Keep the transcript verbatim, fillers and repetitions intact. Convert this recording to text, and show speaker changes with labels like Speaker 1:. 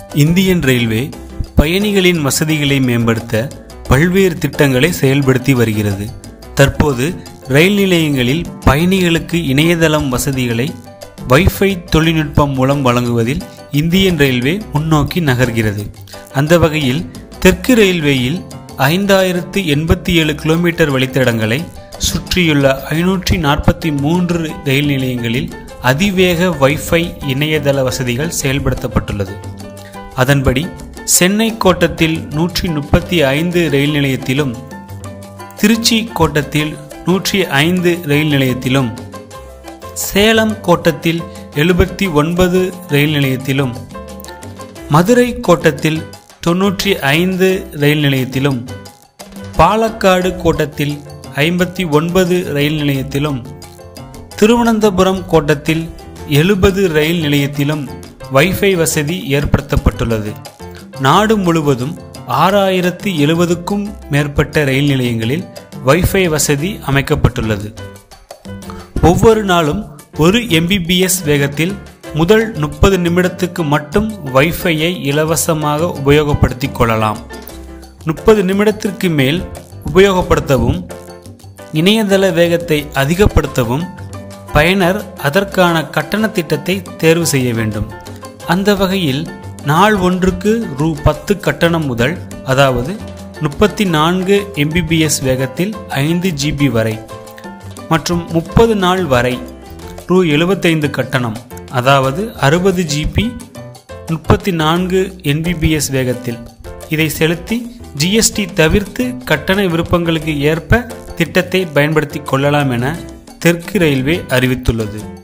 Speaker 1: Indian railway பயணிகளின் வசதிகளை மேம்படுத்த பல்வேறு திட்டங்களை செயல்படுத்தி வருகிறது. தற்போது ரயில் நிலையங்களில் பயணிகளுக்கு இணையதளம் வசதிகளை வைஃபை தொழில்நுட்பம் மூலம் வழங்குவதில் இந்தியன் ரயில்வே முன்னோக்கி நகர்கிறது. அந்த வகையில் தெற்கு ரயில்வேயில் ஐந்தாயிரத்து எண்பத்தி ஏழு கிலோமீட்டர் வழித்தடங்களை சுற்றியுள்ள ஐநூற்றி நாற்பத்தி மூன்று ரயில் நிலையங்களில் அதிவேக வைஃபை இணையதள வசதிகள் செயல்படுத்தப்பட்டுள்ளது. அதன்படி சென்னை கோட்டத்தில் நூற்றி முப்பத்தி ஐந்து ரயில் நிலையத்திலும், திருச்சி கோட்டத்தில் நூற்றி ஐந்து ரயில் நிலையத்திலும், சேலம் கோட்டத்தில் எழுபத்தி ஒன்பது ரயில் நிலையத்திலும், மதுரை கோட்டத்தில் தொன்னூற்றி ஐந்து ரயில் நிலையத்திலும், பாலக்காடு கோட்டத்தில் ஐம்பத்தி ஒன்பது ரயில் நிலையத்திலும், திருவனந்தபுரம் கோட்டத்தில் எழுபது ரயில் நிலையத்திலும் வைஃபை வசதி ஏற்படுத்தப்பட்டுள்ளது. நாடு முழுவதும் ஆறாயிரத்து எழுபதுக்கும் மேற்பட்ட ரயில் நிலையங்களில் வைஃபை வசதி அமைக்கப்பட்டுள்ளது. ஒவ்வொரு நாளும் ஒரு எம்பிபிஎஸ் வேகத்தில் முதல் முப்பது நிமிடத்துக்கு மட்டும் வைஃபையை இலவசமாக உபயோகப்படுத்திக் கொள்ளலாம். முப்பது நிமிடத்திற்கு மேல் உபயோகப்படுத்தவும் இணையதள வேகத்தை அதிகப்படுத்தவும் பயனர் அதற்கான கட்டண திட்டத்தை தேர்வு செய்ய வேண்டும். அந்த வகையில் நாள் ஒன்றுக்கு ரூ பத்து கட்டணம் முதல், அதாவது முப்பத்தி நான்கு எம்பிபிஎஸ் வேகத்தில் ஐந்து ஜிபி வரை மற்றும் முப்பது நாள் வரை ரூ எழுபத்தைந்து கட்டணம், அதாவது அறுபது ஜிபி முப்பத்தி நான்கு எம்பிபிஎஸ் வேகத்தில். இதை செலுத்தி ஜிஎஸ்டி தவிர்த்து கட்டண விருப்பங்களுக்கு ஏற்ப திட்டத்தை பயன்படுத்தி கொள்ளலாம் என தெற்கு ரயில்வே அறிவித்துள்ளது.